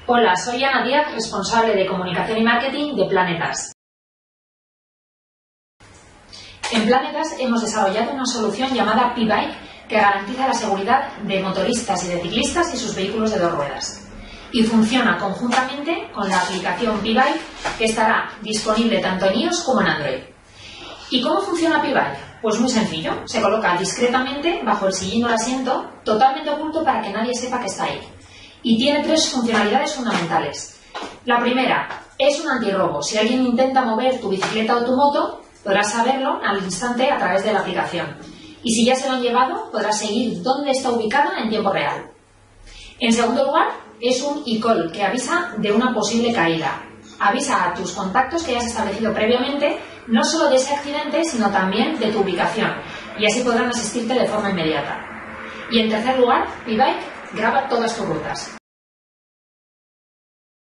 Hola, soy Ana Díaz, responsable de Comunicación y Marketing de Planetas. En Planetas hemos desarrollado una solución llamada P-Bike que garantiza la seguridad de motoristas y de ciclistas y sus vehículos de dos ruedas. Y funciona conjuntamente con la aplicación P-Bike que estará disponible tanto en iOS como en Android. ¿Y cómo funciona P-Bike? Pues muy sencillo, se coloca discretamente bajo el sillín o el asiento, totalmente oculto para que nadie sepa que está ahí. Y tiene tres funcionalidades fundamentales. La primera es un antirrobo. Si alguien intenta mover tu bicicleta o tu moto, podrás saberlo al instante a través de la aplicación. Y si ya se lo han llevado, podrás seguir dónde está ubicada en tiempo real. En segundo lugar, es un e-call que avisa de una posible caída. Avisa a tus contactos que hayas establecido previamente, no solo de ese accidente, sino también de tu ubicación. Y así podrán asistirte de forma inmediata. Y en tercer lugar, P-Bike graba todas tus rutas.